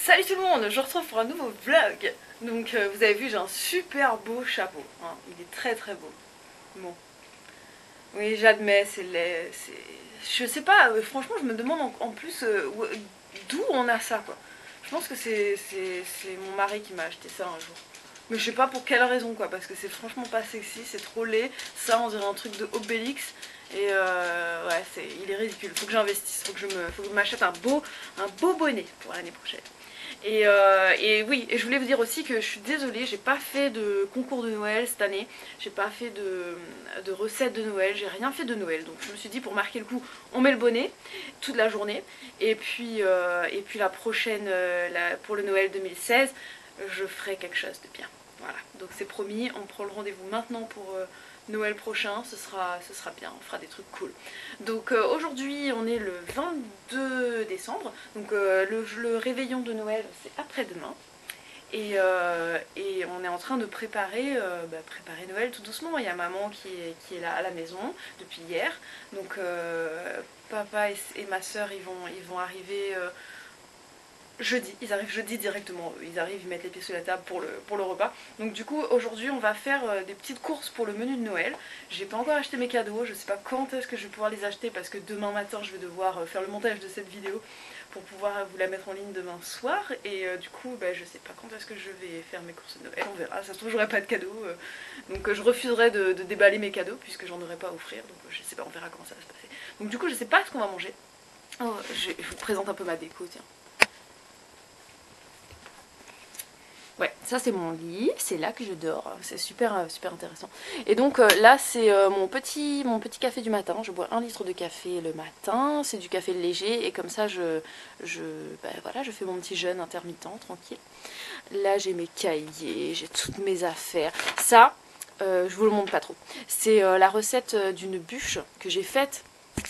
Salut tout le monde, je retrouve pour un nouveau vlog. Donc vous avez vu, j'ai un super beau chapeau, hein. Il est très très beau. Bon, oui j'admets, c'est laid, je sais pas, franchement je me demande en plus d'où on a ça quoi. Je pense que c'est mon mari qui m'a acheté ça un jour. Mais je sais pas pour quelle raison quoi, parce que c'est franchement pas sexy, c'est trop laid. Ça on dirait un truc de Obélix. Et ouais, il est ridicule, faut que j'investisse, faut que je m'achète un beau bonnet pour l'année prochaine. Et oui, et je voulais vous dire aussi que je suis désolée, j'ai pas fait de concours de Noël cette année, j'ai pas fait de recettes de Noël, j'ai rien fait de Noël. Donc je me suis dit pour marquer le coup, on met le bonnet toute la journée. Et puis la prochaine, pour le Noël 2016, je ferai quelque chose de bien. Voilà, donc c'est promis, on prend le rendez-vous maintenant pour Noël prochain, ce sera bien, on fera des trucs cool. Donc aujourd'hui on est le 22 décembre, donc le réveillon de Noël c'est après-demain. Et on est en train de préparer Noël tout doucement. Il y a maman qui est là à la maison depuis hier. Donc papa et ma soeur ils vont arriver jeudi, ils arrivent jeudi directement, ils arrivent, ils mettent les pieds sur la table pour le repas. Donc du coup aujourd'hui on va faire des petites courses pour le menu de Noël. J'ai pas encore acheté mes cadeaux, je sais pas quand est-ce que je vais pouvoir les acheter parce que demain matin je vais devoir faire le montage de cette vidéo pour pouvoir vous la mettre en ligne demain soir. Et du coup je sais pas quand est-ce que je vais faire mes courses de Noël, on verra, ça se trouve j'aurai pas de cadeaux. Donc je refuserai de déballer mes cadeaux puisque j'en aurai pas à offrir, donc je sais pas, on verra comment ça va se passer. Donc du coup je sais pas ce qu'on va manger. Oh, je vous présente un peu ma déco, tiens. Ouais, ça c'est mon lit, c'est là que je dors, c'est super, super intéressant. Et donc là c'est mon petit café du matin, je bois 1 litre de café le matin, c'est du café léger et comme ça voilà, je fais mon petit jeûne intermittent, tranquille. Là j'ai mes cahiers, j'ai toutes mes affaires, ça je vous le montre pas trop. C'est la recette d'une bûche que j'ai faite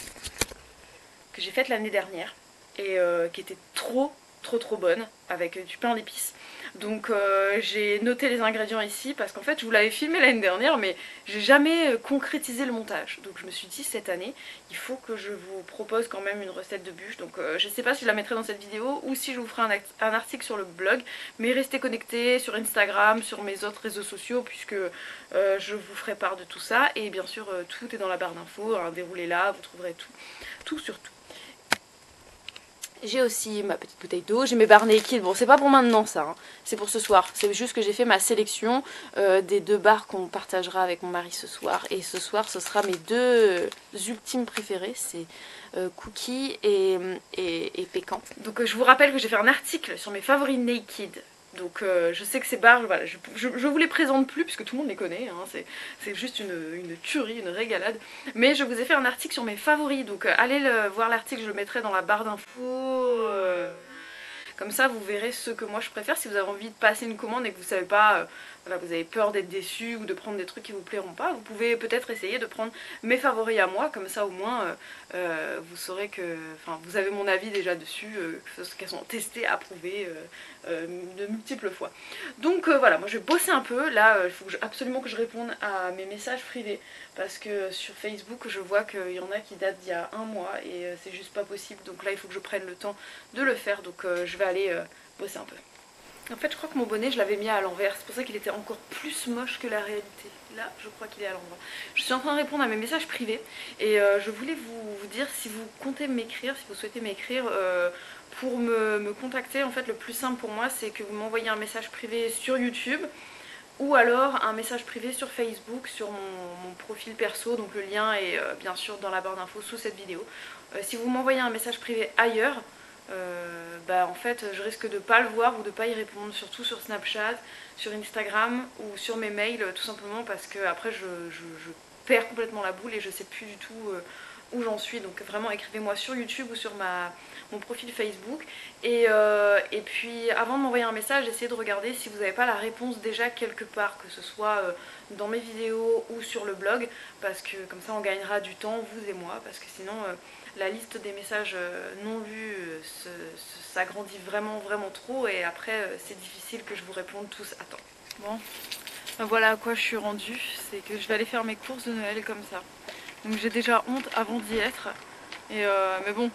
l'année dernière et qui était trop bonne avec du pain d'épices. Donc j'ai noté les ingrédients ici parce qu'en fait je vous l'avais filmé l'année dernière mais j'ai jamais concrétisé le montage. Donc je me suis dit cette année il faut que je vous propose quand même une recette de bûche. Donc je sais pas si je la mettrai dans cette vidéo ou si je vous ferai un article sur le blog, mais restez connectés sur Instagram, sur mes autres réseaux sociaux puisque je vous ferai part de tout ça. Et bien sûr tout est dans la barre d'infos, hein, déroulez là, vous trouverez tout sur tout. J'ai aussi ma petite bouteille d'eau, j'ai mes barres Naked, bon c'est pas pour maintenant ça, hein. C'est pour ce soir, c'est juste que j'ai fait ma sélection des 2 barres qu'on partagera avec mon mari ce soir. Et ce soir ce sera mes 2 ultimes préférés, c'est Cookie et Pécan. Donc je vous rappelle que j'ai fait un article sur mes favoris Naked. Donc je sais que ces barres, voilà, je vous les présente plus puisque tout le monde les connaît, hein, c'est juste une tuerie, une régalade. Mais je vous ai fait un article sur mes favoris, donc allez voir l'article, je le mettrai dans la barre d'infos. Comme ça vous verrez ceux que moi je préfère. Si vous avez envie de passer une commande et que vous savez pas, voilà, vous avez peur d'être déçu ou de prendre des trucs qui vous plairont pas, vous pouvez peut-être essayer de prendre mes favoris à moi, comme ça au moins vous saurez que, enfin vous avez mon avis déjà dessus, qu'elles sont testées, approuvées de multiples fois. Donc voilà, moi je vais bosser un peu, là il faut absolument que je réponde à mes messages privés, parce que sur Facebook je vois qu'il y en a qui datent d'il y a 1 mois et c'est juste pas possible, donc là il faut que je prenne le temps de le faire, donc je vais aller bosser un peu. En fait je crois que mon bonnet je l'avais mis à l'envers, c'est pour ça qu'il était encore plus moche que la réalité. Là je crois qu'il est à l'envers. Je suis en train de répondre à mes messages privés et je voulais vous dire si vous comptez m'écrire, si vous souhaitez m'écrire pour me contacter. En fait le plus simple pour moi c'est que vous m'envoyez un message privé sur YouTube ou alors un message privé sur Facebook, sur mon profil perso, donc le lien est bien sûr dans la barre d'infos sous cette vidéo. Si vous m'envoyez un message privé ailleurs, en fait je risque de pas le voir ou de pas y répondre, surtout sur Snapchat, sur Instagram ou sur mes mails, tout simplement parce que après je perds complètement la boule et je sais plus du tout où j'en suis. Donc vraiment écrivez-moi sur YouTube ou sur mon profil Facebook et puis avant de m'envoyer un message essayez de regarder si vous n'avez pas la réponse déjà quelque part, que ce soit dans mes vidéos ou sur le blog, parce que comme ça on gagnera du temps vous et moi, parce que sinon la liste des messages non lus s'agrandit vraiment trop et après c'est difficile que je vous réponde tous à temps. Bon, voilà à quoi je suis rendue, c'est que je vais aller faire mes courses de Noël comme ça. Donc j'ai déjà honte avant d'y être. Et mais bon, je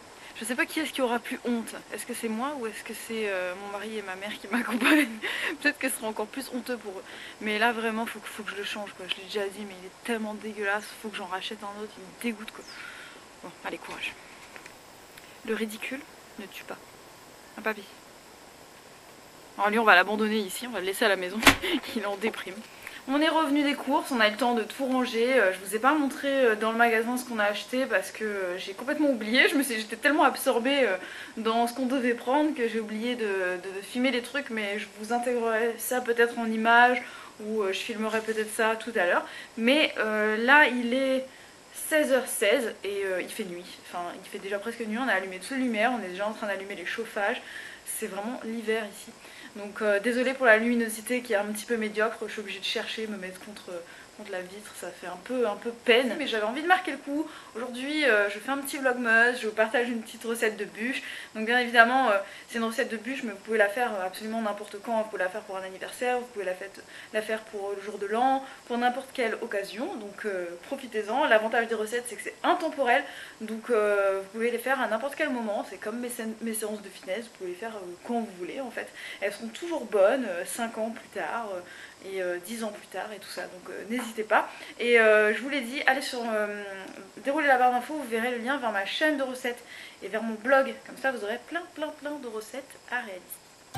Je sais pas qui est-ce qui aura plus honte. Est-ce que c'est moi ou est-ce que c'est mon mari et ma mère qui m'accompagnent? Peut-être que ce sera encore plus honteux pour eux. Mais là vraiment faut que je le change quoi. Je l'ai déjà dit mais il est tellement dégueulasse, faut que j'en rachète un autre, il me dégoûte quoi. Bon, allez courage. Le ridicule ne tue pas. Un papy. Alors lui on va l'abandonner ici, on va le laisser à la maison. Il est en déprime. On est revenu des courses, on a eu le temps de tout ranger. Je vous ai pas montré dans le magasin ce qu'on a acheté parce que j'ai complètement oublié. J'étais tellement absorbée dans ce qu'on devait prendre que j'ai oublié de filmer les trucs, mais je vous intégrerai ça peut-être en image ou je filmerai peut-être ça tout à l'heure. Mais là il est 16h16 et il fait nuit. Enfin il fait déjà presque nuit, on a allumé toutes les lumières, on est déjà en train d'allumer les chauffages. C'est vraiment l'hiver ici. Donc désolée pour la luminosité qui est un petit peu médiocre, je suis obligée de chercher, me mettre contre la vitre, ça fait un peu peine. Mais j'avais envie de marquer le coup. Aujourd'hui je fais un petit vlogmas, je vous partage une petite recette de bûche. Donc bien évidemment c'est une recette de bûche mais vous pouvez la faire absolument n'importe quand. Vous pouvez la faire pour un anniversaire, vous pouvez la faire pour le jour de l'an, pour n'importe quelle occasion. Donc profitez-en. L'avantage des recettes c'est que c'est intemporel. Donc vous pouvez les faire à n'importe quel moment. C'est comme mes séances de fitness, vous pouvez les faire quand vous voulez en fait. Elles seront toujours bonnes 5 ans plus tard et 10 ans plus tard et tout ça. Donc n'hésitez pas. Et je vous l'ai dit, allez sur dérouler la barre d'infos, vous verrez le lien vers ma chaîne de recettes et vers mon blog. Comme ça vous aurez plein de recettes à réaliser.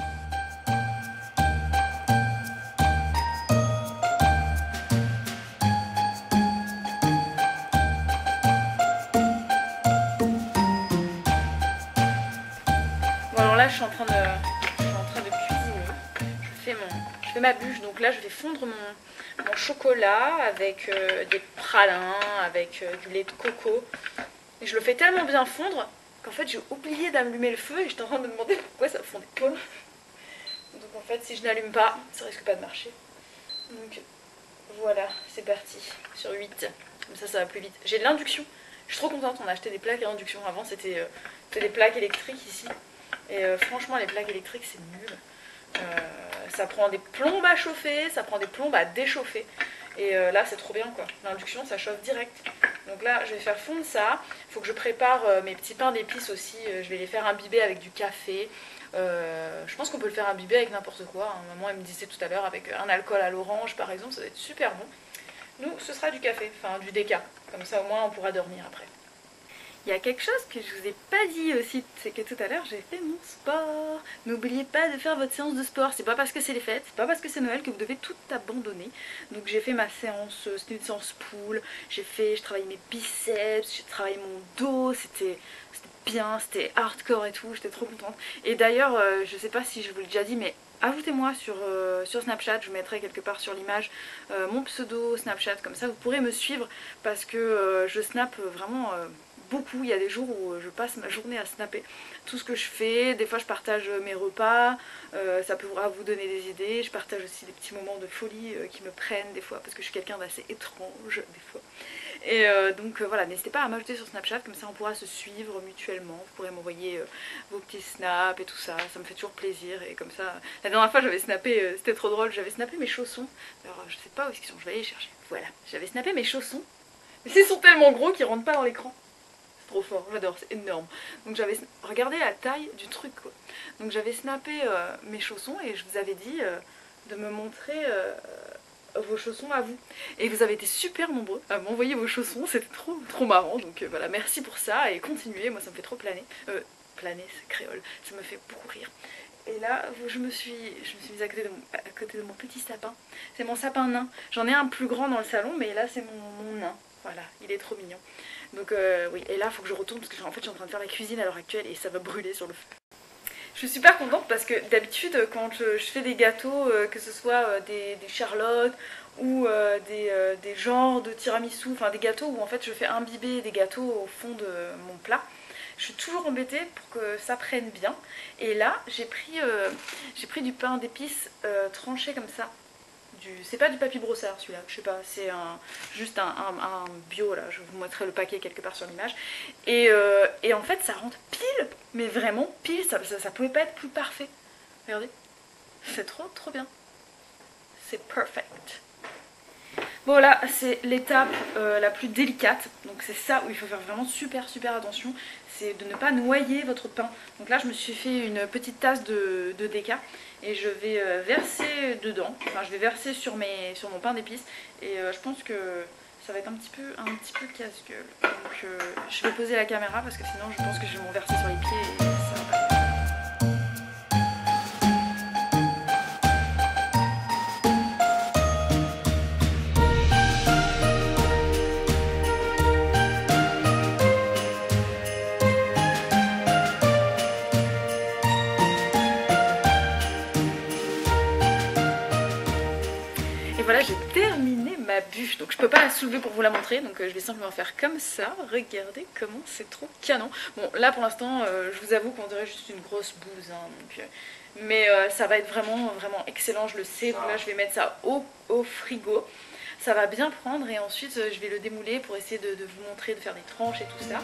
Bon alors là je suis en train de cuisiner. Je fais ma bûche, donc là je vais fondre mon chocolat avec des pralins, avec du lait de coco. Et je le fais tellement bien fondre qu'en fait j'ai oublié d'allumer le feu et j'étais en train de me demander pourquoi ça fondait pas. Donc en fait si je n'allume pas, ça risque pas de marcher. Donc voilà, c'est parti, sur 8. Comme ça va plus vite. J'ai de l'induction. Je suis trop contente, on a acheté des plaques à induction. Avant c'était des plaques électriques ici. Et franchement les plaques électriques c'est nul. Ça prend des plombes à chauffer, ça prend des plombes à déchauffer. Et là c'est trop bien quoi. L'induction ça chauffe direct. Donc là je vais faire fondre ça. Il faut que je prépare mes petits pains d'épices aussi. Je vais les faire imbiber avec du café. Je pense qu'on peut le faire imbiber avec n'importe quoi. Maman elle me disait tout à l'heure avec un alcool à l'orange par exemple, ça va être super bon. Nous ce sera du café, enfin du déca. Comme ça au moins on pourra dormir après. Il y a quelque chose que je vous ai pas dit aussi, c'est que tout à l'heure j'ai fait mon sport. N'oubliez pas de faire votre séance de sport, c'est pas parce que c'est les fêtes, c'est pas parce que c'est Noël que vous devez tout abandonner. Donc j'ai fait ma séance, c'était une séance pool, j'ai travaillé mes biceps, j'ai travaillé mon dos, c'était bien, c'était hardcore et tout, j'étais trop contente. Et d'ailleurs, je sais pas si je vous l'ai déjà dit, mais ajoutez-moi sur Snapchat, je vous mettrai quelque part sur l'image mon pseudo Snapchat, comme ça vous pourrez me suivre parce que je snap vraiment beaucoup. Il y a des jours où je passe ma journée à snapper tout ce que je fais. Des fois je partage mes repas, ça pourra vous donner des idées. Je partage aussi des petits moments de folie qui me prennent des fois parce que je suis quelqu'un d'assez étrange des fois. Et donc voilà, n'hésitez pas à m'ajouter sur Snapchat, comme ça on pourra se suivre mutuellement. Vous pourrez m'envoyer vos petits snaps et tout ça, ça me fait toujours plaisir. Et comme ça, la dernière fois j'avais snappé, c'était trop drôle, j'avais snappé mes chaussons. Alors je sais pas où ils sont, je vais aller les chercher. Voilà, j'avais snappé mes chaussons, mais ils sont tellement gros qu'ils rentrent pas dans l'écran. C'est trop fort, j'adore, c'est énorme. Donc j'avais regardé la taille du truc quoi. Donc j'avais snappé mes chaussons et je vous avais dit de me montrer vos chaussons à vous. Et vous avez été super nombreux à m'envoyer vos chaussons, c'était trop marrant. Donc voilà, merci pour ça et continuez, moi ça me fait trop planer. Planer, c'est créole, ça me fait beaucoup rire. Et là, je me suis mise à côté de mon petit sapin. C'est mon sapin nain. J'en ai un plus grand dans le salon, mais là c'est mon nain. Voilà, il est trop mignon. Donc oui, et là il faut que je retourne parce que en fait je suis en train de faire la cuisine à l'heure actuelle et ça va brûler sur le feu. Je suis super contente parce que d'habitude quand je fais des gâteaux, que ce soit des charlottes ou des genres de tiramisu, enfin des gâteaux où en fait je fais imbiber des gâteaux au fond de mon plat, je suis toujours embêtée pour que ça prenne bien. Et là j'ai pris du pain d'épices tranché comme ça. C'est pas du papier brossard celui-là, je sais pas, c'est juste un bio là, je vous montrerai le paquet quelque part sur l'image. Et en fait ça rentre pile, mais vraiment pile, ça pouvait pas être plus parfait. Regardez, c'est trop bien. C'est perfect. Bon là c'est l'étape la plus délicate, donc c'est ça où il faut faire vraiment super attention, c'est de ne pas noyer votre pain. Donc là je me suis fait une petite tasse de déca et je vais verser dedans, enfin je vais verser sur mon pain d'épices et je pense que ça va être un petit peu casse-gueule. Donc je vais poser la caméra parce que sinon je pense que je vais m'en verser sur les pieds et ça va pas. Voilà, j'ai terminé ma bûche, donc je peux pas la soulever pour vous la montrer, donc je vais simplement faire comme ça. Regardez comment c'est trop canon. Bon là pour l'instant je vous avoue qu'on dirait juste une grosse bouse hein, donc, mais ça va être vraiment excellent, je le sais. Donc là je vais mettre ça au frigo, ça va bien prendre et ensuite je vais le démouler pour essayer de vous montrer, de faire des tranches et tout ça.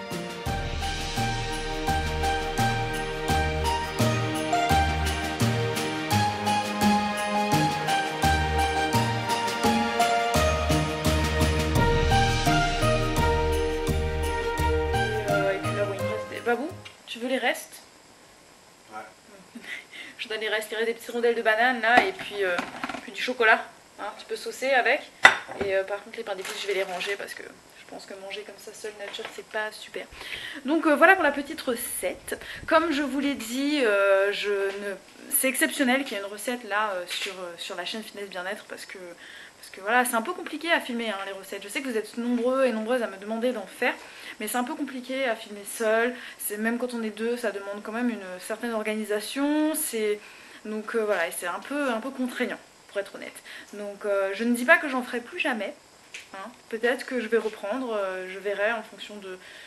Babou, tu veux les restes? Ouais. Je donne les restes des petites rondelles de banane là et puis du chocolat. Hein, tu peux saucer avec. Et par contre les pains d'épices je vais les ranger parce que je pense que manger comme ça seul nature c'est pas super. Donc voilà pour la petite recette. Comme je vous l'ai dit, c'est exceptionnel qu'il y ait une recette là sur la chaîne Fitness Bien-être parce que voilà, c'est un peu compliqué à filmer hein, les recettes. Je sais que vous êtes nombreux et nombreuses à me demander d'en faire, mais c'est un peu compliqué à filmer seul. Même quand on est deux, ça demande quand même une certaine organisation. Donc voilà, et c'est un peu contraignant pour être honnête. Donc je ne dis pas que j'en ferai plus jamais. Hein. Peut-être que je vais reprendre, je verrai en fonction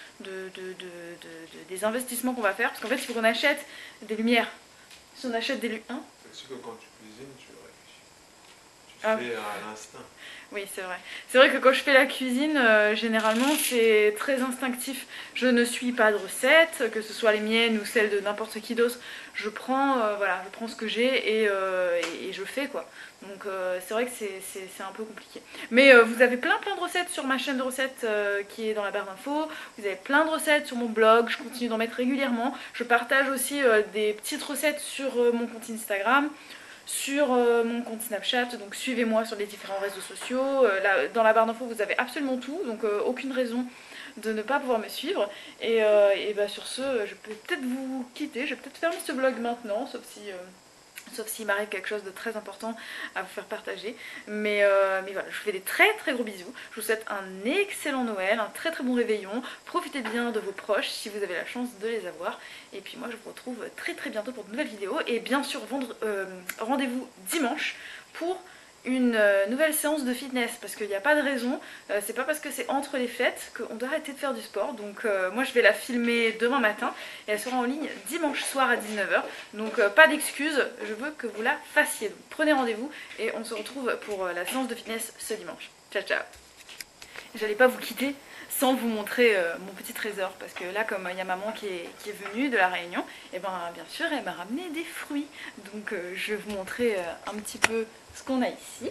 des investissements qu'on va faire. Parce qu'en fait, il faut qu'on achète des lumières. Si on achète des lumières... Hein, c'est que quand tu cuisines, tu réfléchis. Tu fais à l'instinct. Oui, c'est vrai. C'est vrai que quand je fais la cuisine, généralement, c'est très instinctif. Je ne suis pas de recettes, que ce soit les miennes ou celles de n'importe qui d'autre. Je prends, voilà, je prends ce que j'ai et je fais quoi. Donc c'est vrai que c'est un peu compliqué. Mais vous avez plein de recettes sur ma chaîne de recettes qui est dans la barre d'infos. Vous avez plein de recettes sur mon blog. Je continue d'en mettre régulièrement. Je partage aussi des petites recettes sur mon compte Instagram, sur mon compte Snapchat, donc suivez-moi sur les différents réseaux sociaux. Là, dans la barre d'infos vous avez absolument tout, donc aucune raison de ne pas pouvoir me suivre. Et bah, sur ce, je peux peut-être vous quitter, je vais peut-être fermer ce vlog maintenant, sauf s'il m'arrive quelque chose de très important à vous faire partager. Mais voilà, je vous fais des très gros bisous. Je vous souhaite un excellent Noël, un très bon réveillon. Profitez bien de vos proches si vous avez la chance de les avoir. Et puis moi je vous retrouve très bientôt pour de nouvelles vidéos. Et bien sûr rendez-vous dimanche pour une nouvelle séance de fitness parce qu'il n'y a pas de raison, c'est pas parce que c'est entre les fêtes qu'on doit arrêter de faire du sport. Donc moi je vais la filmer demain matin et elle sera en ligne dimanche soir à 19 h, donc pas d'excuses, je veux que vous la fassiez. Donc prenez rendez-vous et on se retrouve pour la séance de fitness ce dimanche. Ciao ciao. J'allais pas vous quitter sans vous montrer mon petit trésor parce que là comme il y a maman qui est venue de la Réunion, et ben bien sûr elle m'a ramené des fruits, donc je vais vous montrer un petit peu ce qu'on a ici.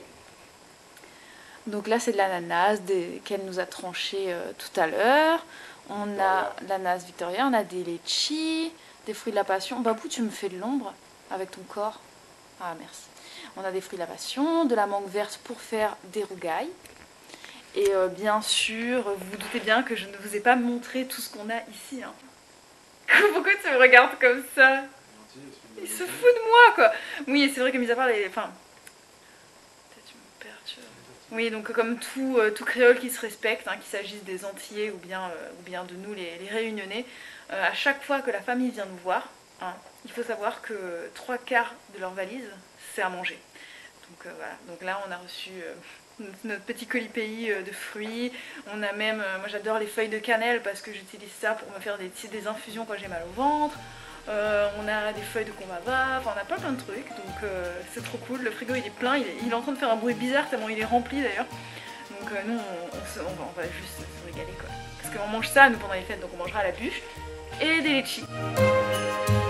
Donc là c'est de l'ananas qu'elle nous a tranché tout à l'heure. On a l'ananas Victoria, on a des litchis, des fruits de la passion. Babou, tu me fais de l'ombre avec ton corps. Ah merci. On a des fruits de la passion, de la mangue verte pour faire des rougailles. Et bien sûr, vous vous doutez bien que je ne vous ai pas montré tout ce qu'on a ici. Hein. Pourquoi tu me regardes comme ça? Il se fout de moi quoi. Oui, c'est vrai que mis à part les... Enfin... Peut-être tu me perturbes. Oui, donc comme tout créole qui se respecte, hein, qu'il s'agisse des Antillais ou bien de nous les Réunionnais, à chaque fois que la famille vient nous voir, hein, il faut savoir que 3/4 de leur valise, c'est à manger. Donc voilà, donc là on a reçu... notre petit colis pays de fruits. On a même, moi j'adore les feuilles de cannelle parce que j'utilise ça pour me faire des infusions quand j'ai mal au ventre. On a des feuilles de combava, enfin on a plein de trucs, donc c'est trop cool. Le frigo il est plein, il est en train de faire un bruit bizarre tellement il est rempli d'ailleurs. Donc nous on va juste se régaler quoi. Parce qu'on mange ça nous pendant les fêtes, donc on mangera la bûche et des litchis.